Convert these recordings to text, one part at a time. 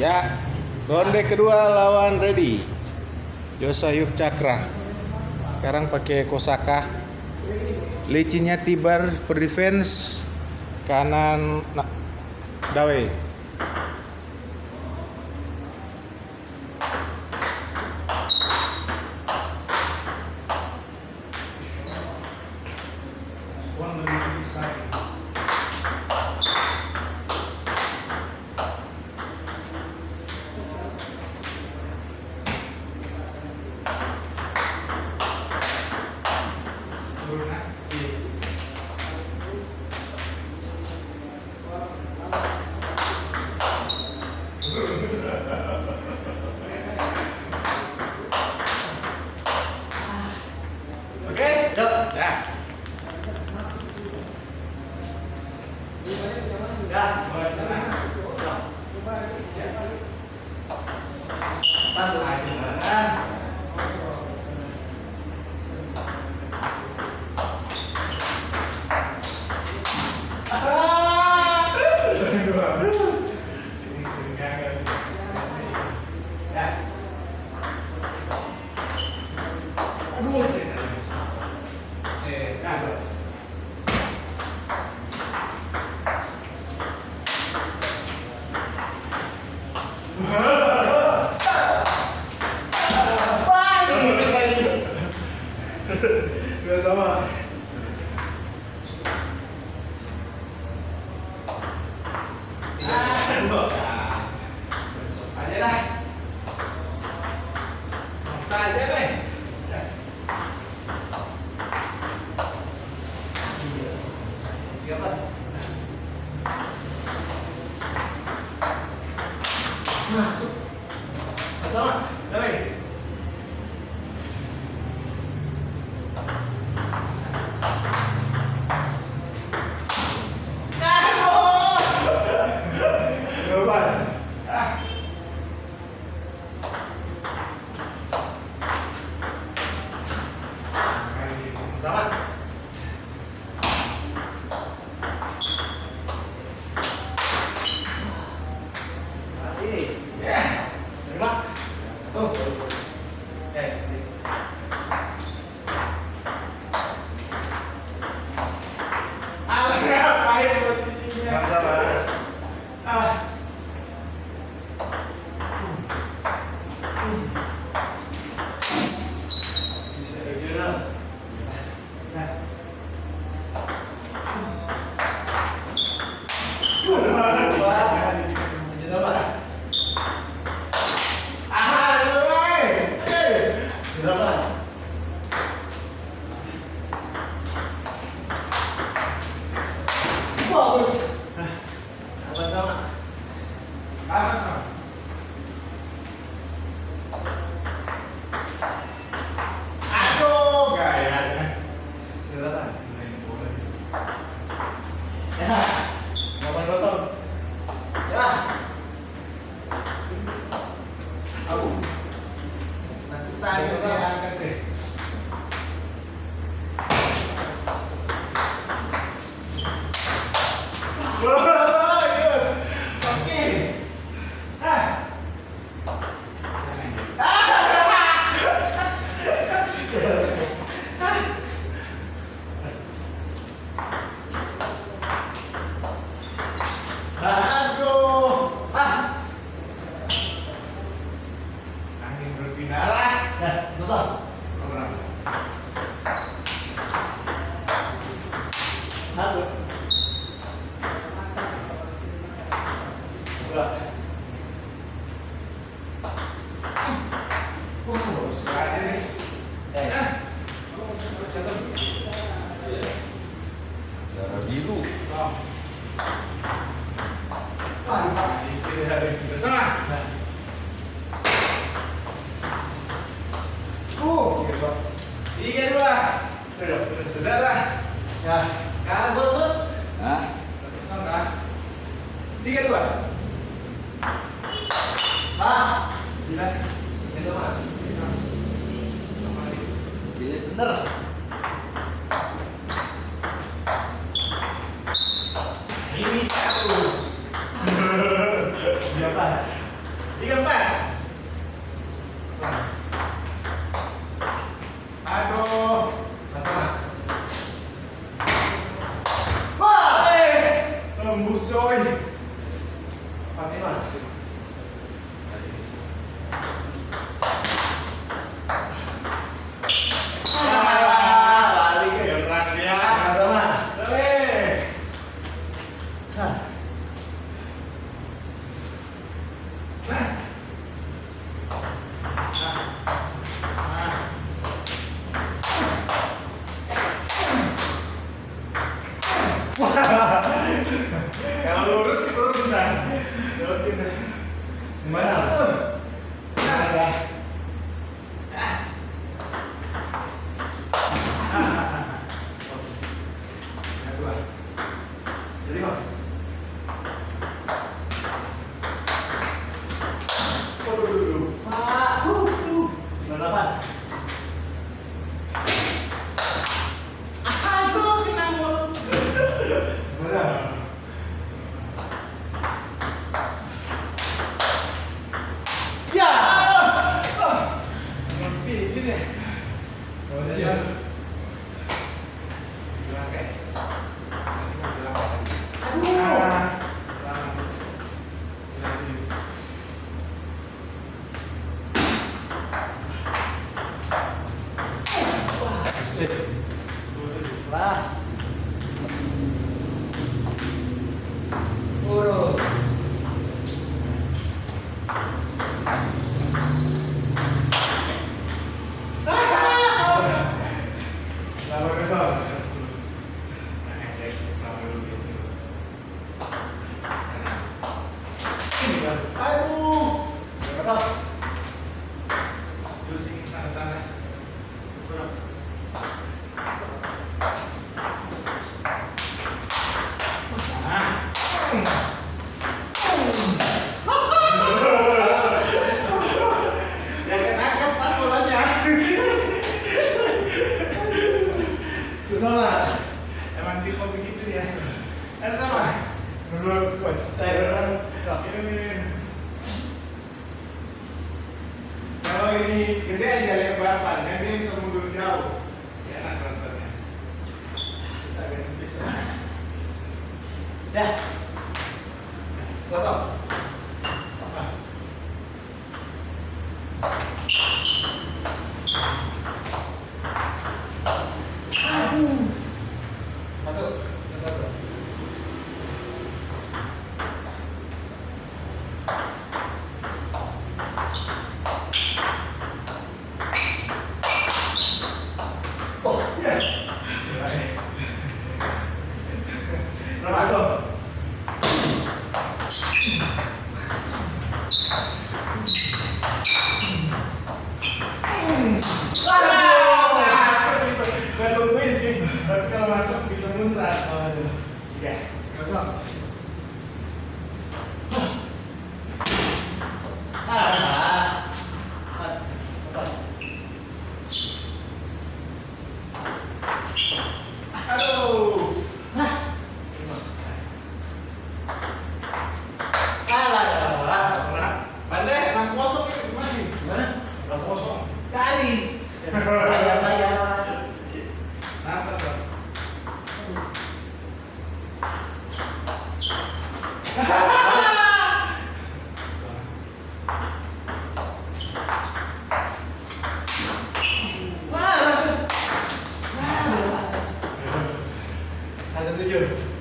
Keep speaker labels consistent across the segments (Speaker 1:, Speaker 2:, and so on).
Speaker 1: Ya, ronde kedua lawan ready. Yosayuk Cakra. Sekarang pakai Kosaka. Licinnya Tibar per defense. Kanan Dawe.
Speaker 2: Gak sama. Aja lah. Aja deh. Masuk. Sama. Sama. 3, 4. Aduh, masalah. Wah, tembus coy. 45. Kalau lurus turun dah. Gimana? Ada. Jadi kok. Berapa? Aduh, kena mulut. Mana? Ya. Ngerti ini. Udah ya. Wah. Urut. Lama kesal. Aduh. Kesal. Terus ini tanah-tanah. Sama, emang tipe begitu ya. Sama. Menurut coach. Ini. Kalau ini gede aja lebar panjang dia bisa mundur jauh. Ya enak nontonnya. Kita agak sempit sana. Ya. Sosok. Tapi kalau masuk bisa muncrat. Ya, masuk. Aduh. Pandai, nang kosong itu gimana nih? Nang kosong. Cari. Saya. Ada 7.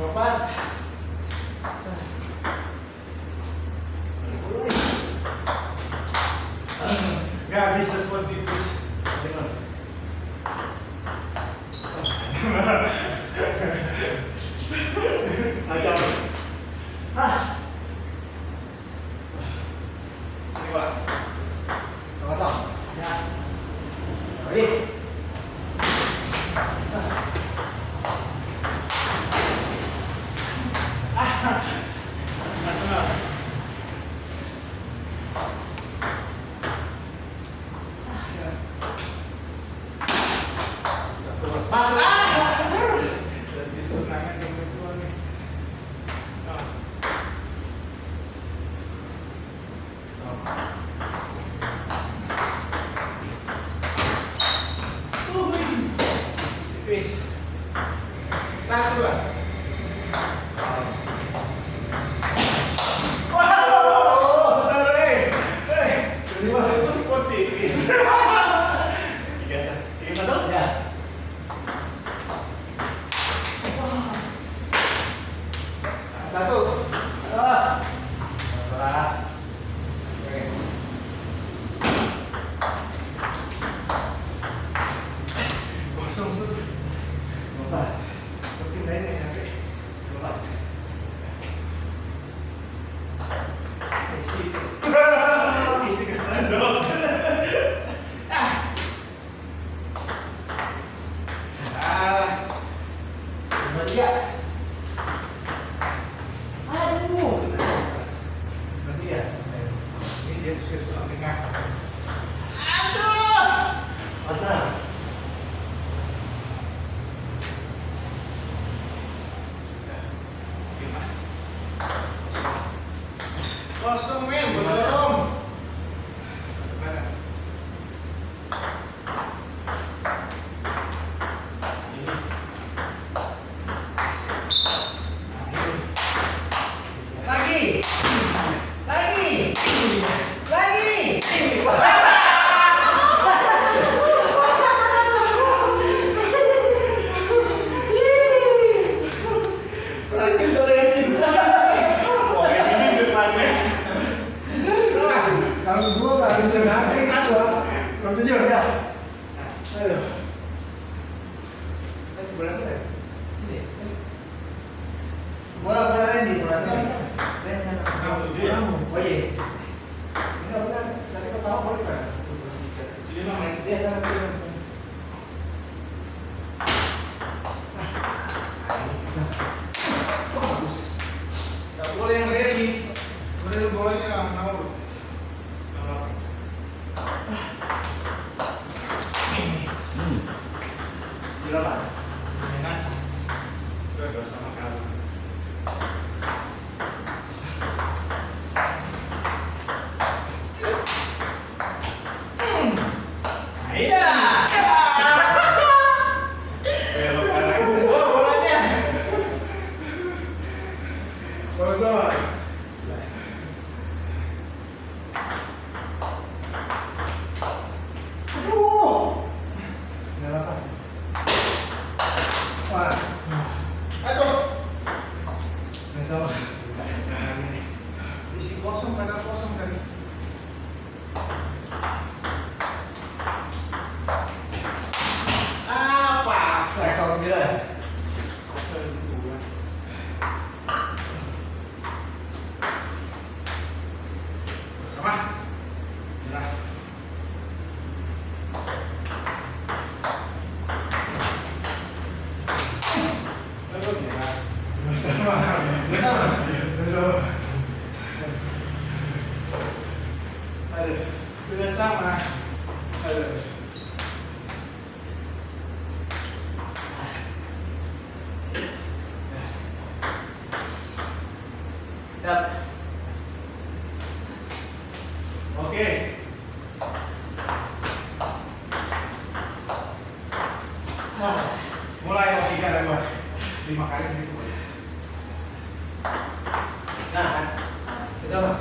Speaker 2: Obat. Nggak bisa spot tipis. Macam. Ini Pak. Sama-sama. Ya. Baik. Satu dua. Wow, benar itu spot tipis. Tiga satu ya. Satu. Kosong sudah. Pindahin ya nanti. Isi kesandok. Dia. Aduh. Nanti ya. Ini dia sudah tengah. Aduh. Mantap. Kosong men, mendorong. Mana? Ini. Lagi. Terakhir gorengan. Wah, ini depannya. Kalau gua nggak bisa nangis satu, belum tujuh ya. Aduh. Bola sana. Sini. Bola Randy, bola Randy. Oh iya. Ini benar. Nanti kau tahu boleh kan? Ini namanya dia sangat keren. Bagus. Tak boleh yang ready. Boleh bolanya mau. Berapa? Enak. Udah sama kamu. Iya. Belok kanan. Oh, bolanya. Bosan. Wah. Aduh. Nggak salah. Isi kosong kadang kosong tadi. Paksa. Salah 9. Sama. Merah. Aduh, sudah sama. Aduh. Yap. Oke. Mulai lagi kan, 5 kali gitu. Nah, bersama.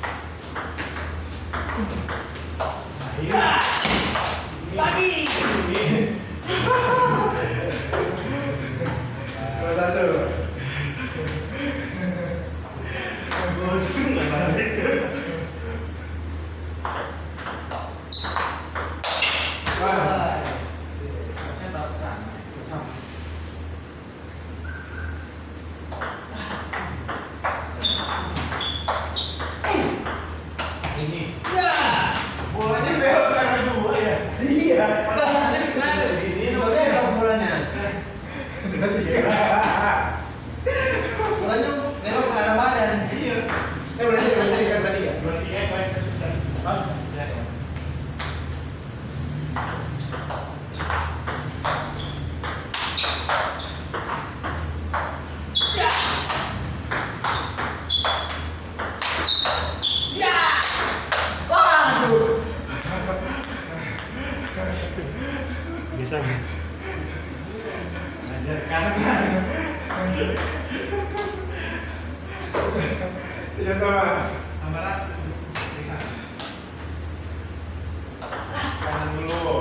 Speaker 2: Lagi. Bisa. Ada kanan. Tidak sama. Amarat. Bisa. Kanan dulu.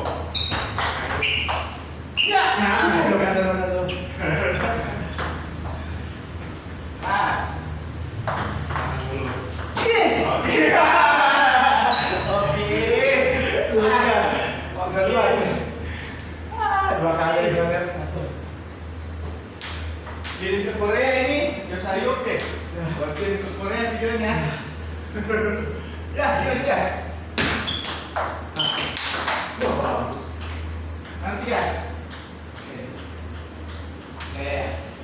Speaker 2: Ya. Nah, kanan dulu. Kanan dulu. Oke. Dua kali masuk. Kirim ke Korea ini, Yosayuk deh. Buat kirim ke Korea videonya. Ya, ya. Bagus. Nanti ya. Oke.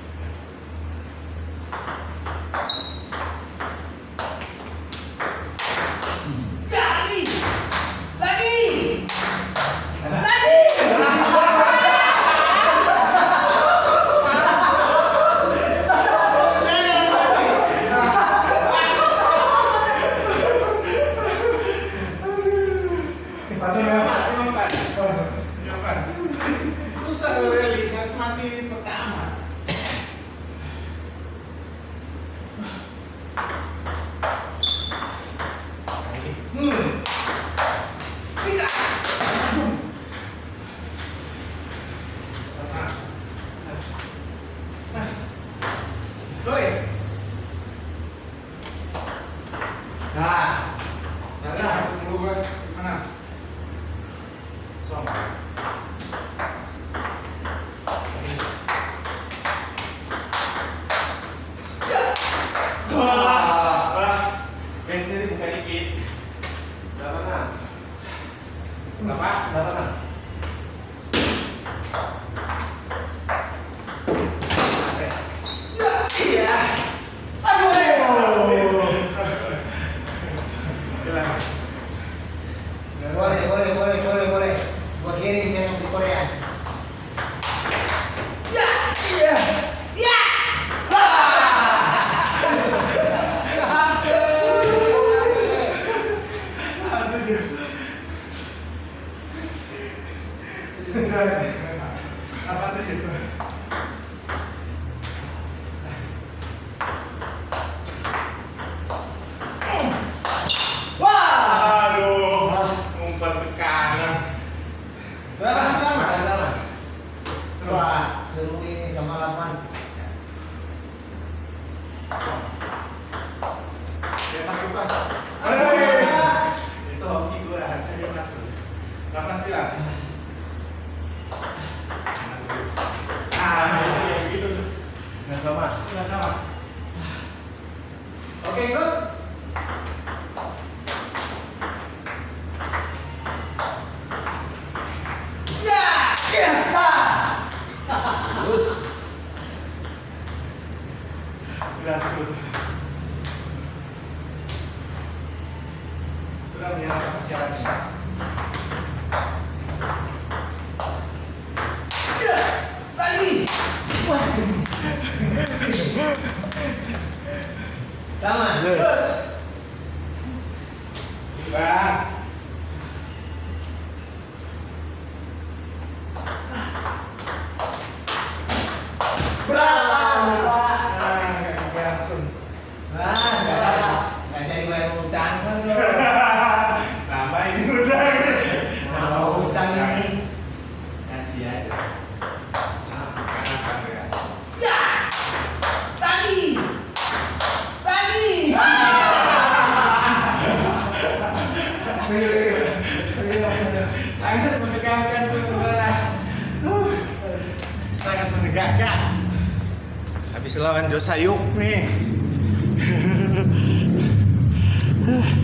Speaker 2: Susah kalau rally, harus mati pertama. Boleh. Gua kirim besok di Korea. Apa tuh? Berapa sama? Wah, seru ini sama 8. Cetak buka. Itu hoki gue, saya masuk. 8-9. Ya gitu. Nggak sama. Oke, shoot. Sudah menyerahkan siarannya. Lagi. Tangan. Terus. Tiba. Nggak jadi bayar utang kan lo. Nambah ini utang. Nambah utang ini. Sangat menegangkan saudara. Sangat menegangkan. Habis lawan Josayuk nih.